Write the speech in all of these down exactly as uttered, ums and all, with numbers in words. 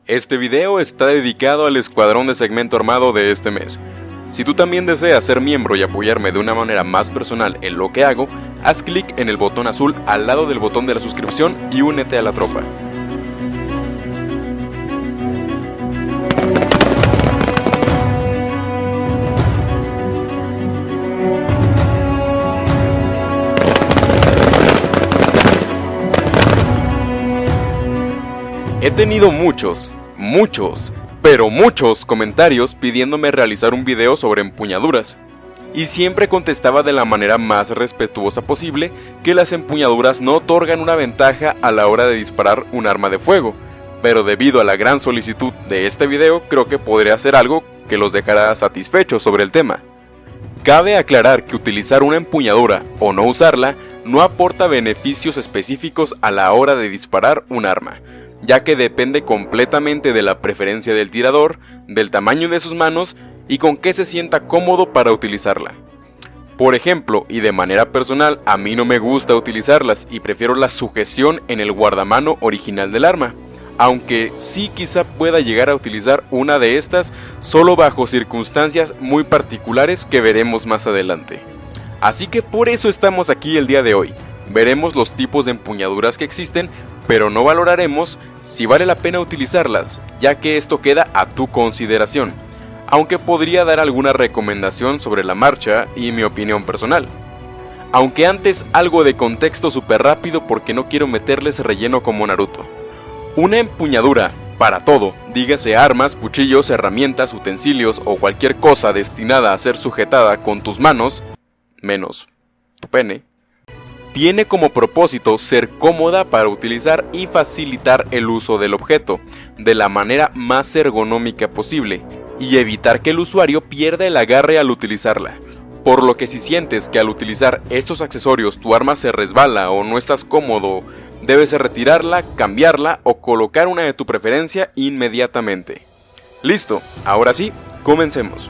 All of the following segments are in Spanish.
Este video está dedicado al escuadrón de segmento armado de este mes. Si tú también deseas ser miembro y apoyarme de una manera más personal en lo que hago, haz clic en el botón azul al lado del botón de la suscripción y únete a la tropa. He tenido muchos, muchos, pero muchos comentarios pidiéndome realizar un video sobre empuñaduras. Y siempre contestaba de la manera más respetuosa posible que las empuñaduras no otorgan una ventaja a la hora de disparar un arma de fuego. Pero debido a la gran solicitud de este video, creo que podré hacer algo que los dejará satisfechos sobre el tema. Cabe aclarar que utilizar una empuñadura o no usarla no aporta beneficios específicos a la hora de disparar un arma, ya que depende completamente de la preferencia del tirador, del tamaño de sus manos y con qué se sienta cómodo para utilizarla. Por ejemplo, y de manera personal, a mí no me gusta utilizarlas y prefiero la sujeción en el guardamano original del arma, aunque sí quizá pueda llegar a utilizar una de estas solo bajo circunstancias muy particulares que veremos más adelante. Así que por eso estamos aquí el día de hoy. Veremos los tipos de empuñaduras que existen, pero no valoraremos si vale la pena utilizarlas, ya que esto queda a tu consideración, aunque podría dar alguna recomendación sobre la marcha y mi opinión personal. Aunque antes algo de contexto súper rápido porque no quiero meterles relleno como Naruto. Una empuñadura, para todo, dígase armas, cuchillos, herramientas, utensilios o cualquier cosa destinada a ser sujetada con tus manos, menos tu pene, tiene como propósito ser cómoda para utilizar y facilitar el uso del objeto de la manera más ergonómica posible y evitar que el usuario pierda el agarre al utilizarla. Por lo que si sientes que al utilizar estos accesorios tu arma se resbala o no estás cómodo, debes retirarla, cambiarla o colocar una de tu preferencia inmediatamente. Listo, ahora sí, comencemos.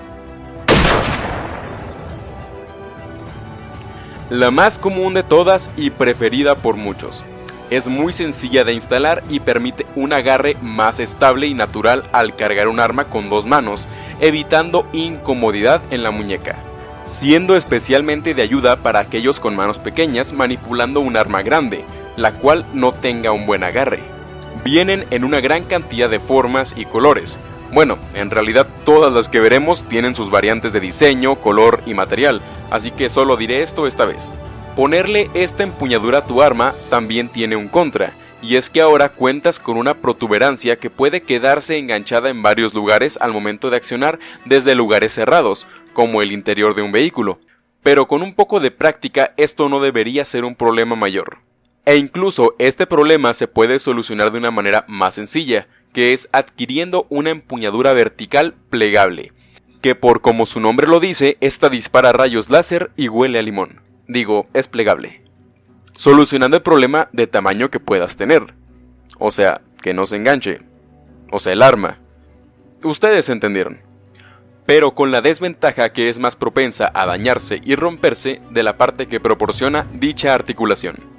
La más común de todas y preferida por muchos. Es muy sencilla de instalar y permite un agarre más estable y natural al cargar un arma con dos manos, evitando incomodidad en la muñeca, siendo especialmente de ayuda para aquellos con manos pequeñas manipulando un arma grande, la cual no tenga un buen agarre. Vienen en una gran cantidad de formas y colores. Bueno, en realidad todas las que veremos tienen sus variantes de diseño, color y material, así que solo diré esto esta vez. Ponerle esta empuñadura a tu arma también tiene un contra, y es que ahora cuentas con una protuberancia que puede quedarse enganchada en varios lugares al momento de accionar desde lugares cerrados, como el interior de un vehículo. Pero con un poco de práctica esto no debería ser un problema mayor. E incluso este problema se puede solucionar de una manera más sencilla, que es adquiriendo una empuñadura vertical plegable, que por como su nombre lo dice, esta dispara rayos láser y huele a limón. Digo, es plegable, solucionando el problema de tamaño que puedas tener, o sea, que no se enganche, o sea, el arma. Ustedes entendieron. Pero con la desventaja que es más propensa a dañarse y romperse de la parte que proporciona dicha articulación.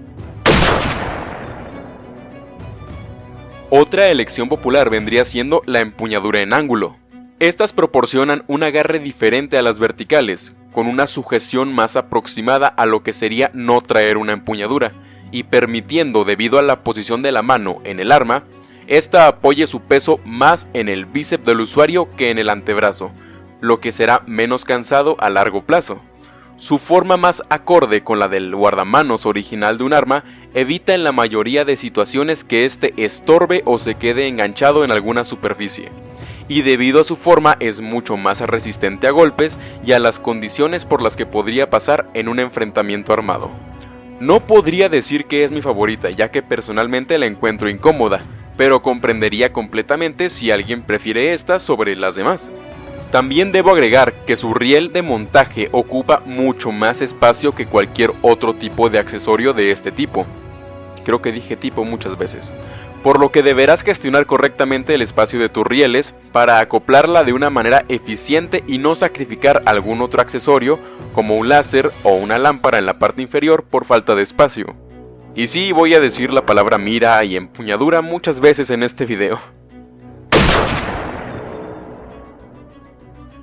Otra elección popular vendría siendo la empuñadura en ángulo. Estas proporcionan un agarre diferente a las verticales, con una sujeción más aproximada a lo que sería no traer una empuñadura, y permitiendo, debido a la posición de la mano en el arma, esta apoye su peso más en el bíceps del usuario que en el antebrazo, lo que será menos cansado a largo plazo. Su forma más acorde con la del guardamanos original de un arma evita en la mayoría de situaciones que éste estorbe o se quede enganchado en alguna superficie, y debido a su forma es mucho más resistente a golpes y a las condiciones por las que podría pasar en un enfrentamiento armado. No podría decir que es mi favorita, ya que personalmente la encuentro incómoda, pero comprendería completamente si alguien prefiere esta sobre las demás. También debo agregar que su riel de montaje ocupa mucho más espacio que cualquier otro tipo de accesorio de este tipo. Creo que dije tipo muchas veces. Por lo que deberás gestionar correctamente el espacio de tus rieles para acoplarla de una manera eficiente y no sacrificar algún otro accesorio como un láser o una lámpara en la parte inferior por falta de espacio. Y sí, voy a decir la palabra mira y empuñadura muchas veces en este video.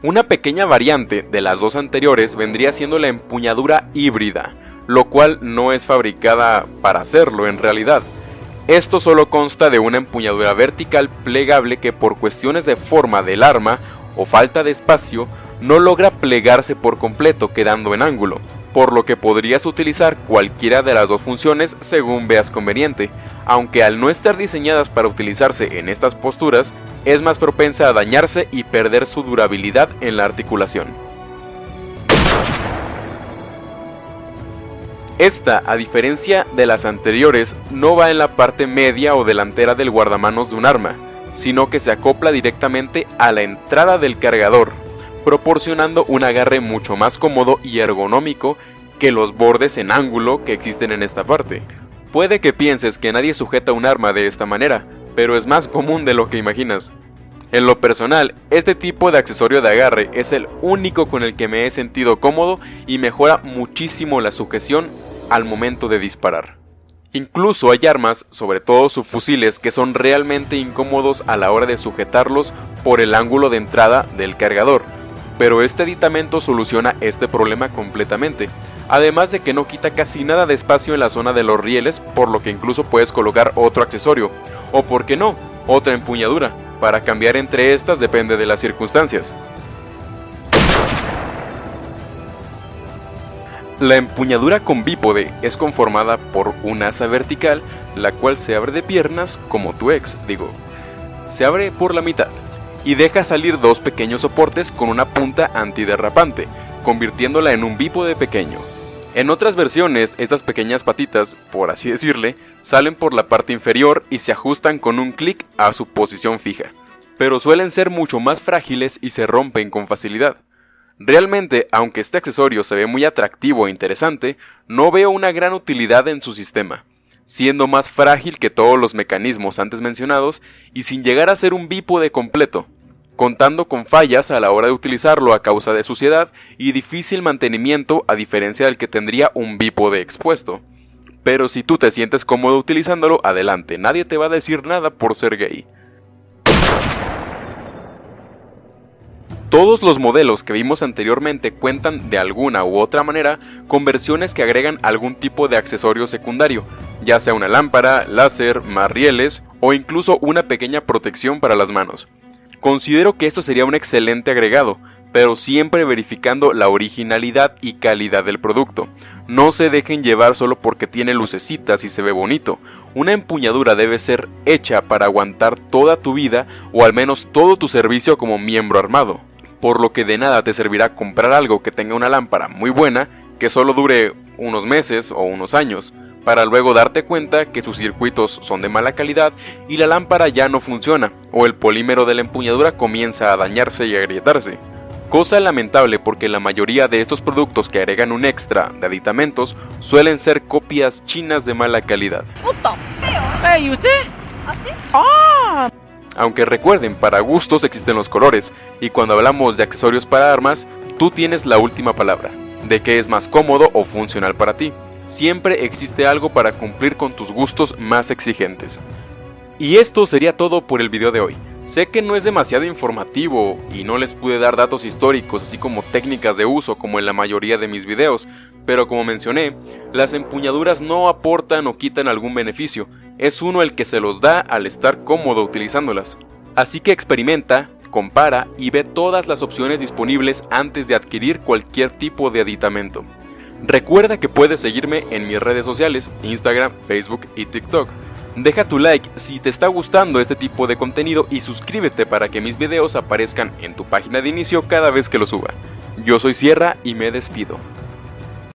Una pequeña variante de las dos anteriores vendría siendo la empuñadura híbrida, lo cual no es fabricada para hacerlo en realidad. Esto solo consta de una empuñadura vertical plegable que por cuestiones de forma del arma o falta de espacio no logra plegarse por completo quedando en ángulo, por lo que podrías utilizar cualquiera de las dos funciones según veas conveniente, aunque al no estar diseñadas para utilizarse en estas posturas, es más propensa a dañarse y perder su durabilidad en la articulación. Esta, a diferencia de las anteriores, no va en la parte media o delantera del guardamanos de un arma, sino que se acopla directamente a la entrada del cargador, proporcionando un agarre mucho más cómodo y ergonómico que los bordes en ángulo que existen en esta parte. Puede que pienses que nadie sujeta un arma de esta manera, pero es más común de lo que imaginas. En lo personal, este tipo de accesorio de agarre es el único con el que me he sentido cómodo y mejora muchísimo la sujeción al momento de disparar. Incluso hay armas, sobre todo subfusiles, que son realmente incómodos a la hora de sujetarlos por el ángulo de entrada del cargador, pero este aditamento soluciona este problema completamente, además de que no quita casi nada de espacio en la zona de los rieles, por lo que incluso puedes colocar otro accesorio, o por qué no, otra empuñadura. Para cambiar entre estas depende de las circunstancias. La empuñadura con bípode es conformada por un asa vertical, la cual se abre de piernas como tu ex, digo, se abre por la mitad y deja salir dos pequeños soportes con una punta antiderrapante, convirtiéndola en un bípode pequeño. En otras versiones, estas pequeñas patitas, por así decirle, salen por la parte inferior y se ajustan con un clic a su posición fija, pero suelen ser mucho más frágiles y se rompen con facilidad. Realmente, aunque este accesorio se ve muy atractivo e interesante, no veo una gran utilidad en su sistema, siendo más frágil que todos los mecanismos antes mencionados y sin llegar a ser un bípode completo, contando con fallas a la hora de utilizarlo a causa de suciedad y difícil mantenimiento a diferencia del que tendría un bípode expuesto. Pero si tú te sientes cómodo utilizándolo, adelante, nadie te va a decir nada por ser gay. Todos los modelos que vimos anteriormente cuentan de alguna u otra manera con versiones que agregan algún tipo de accesorio secundario, ya sea una lámpara, láser, más rieles o incluso una pequeña protección para las manos. Considero que esto sería un excelente agregado, pero siempre verificando la originalidad y calidad del producto. No se dejen llevar solo porque tiene lucecitas y se ve bonito. Una empuñadura debe ser hecha para aguantar toda tu vida o al menos todo tu servicio como miembro armado. Por lo que de nada te servirá comprar algo que tenga una lámpara muy buena, que solo dure unos meses o unos años, para luego darte cuenta que sus circuitos son de mala calidad y la lámpara ya no funciona, o el polímero de la empuñadura comienza a dañarse y agrietarse. Cosa lamentable porque la mayoría de estos productos que agregan un extra de aditamentos suelen ser copias chinas de mala calidad. ¡Puto feo! ¿Y usted? ¿Así? ¡Ah! Aunque recuerden, para gustos existen los colores, y cuando hablamos de accesorios para armas, tú tienes la última palabra, de qué es más cómodo o funcional para ti. Siempre existe algo para cumplir con tus gustos más exigentes. Y esto sería todo por el video de hoy. Sé que no es demasiado informativo y no les pude dar datos históricos así como técnicas de uso como en la mayoría de mis videos, pero como mencioné, las empuñaduras no aportan o quitan algún beneficio, es uno el que se los da al estar cómodo utilizándolas. Así que experimenta, compara y ve todas las opciones disponibles antes de adquirir cualquier tipo de aditamento. Recuerda que puedes seguirme en mis redes sociales, Instagram, Facebook y TikTok. Deja tu like si te está gustando este tipo de contenido y suscríbete para que mis videos aparezcan en tu página de inicio cada vez que lo suba. Yo soy Sierra y me despido.